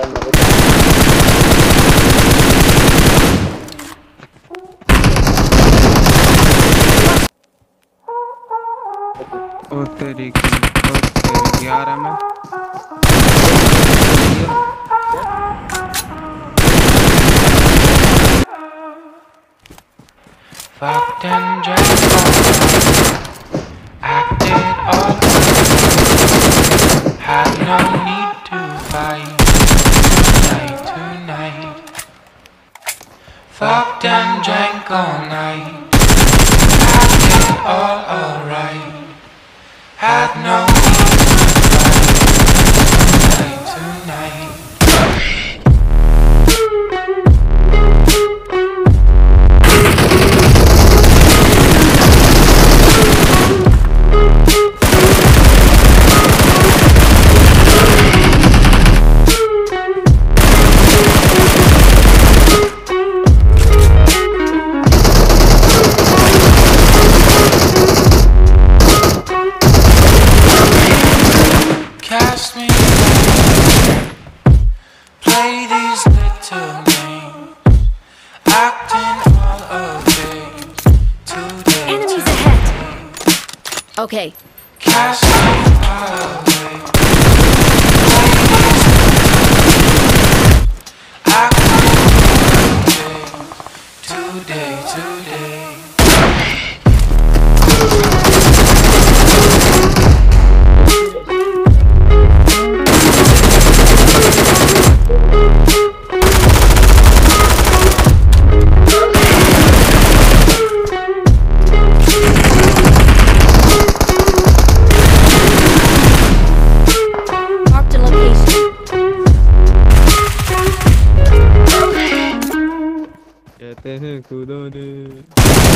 ओ तेरी की आ रहा मैं fucked and drank all, acted all, had no need to fight tonight. Fucked and drank all night, acted all alright, had no need to fight tonight. Cast me, play these little games, acting all of days, today. Enemies ahead. Okay. Cast me away, play these acting all of days, today. कहते हैं खुदा ने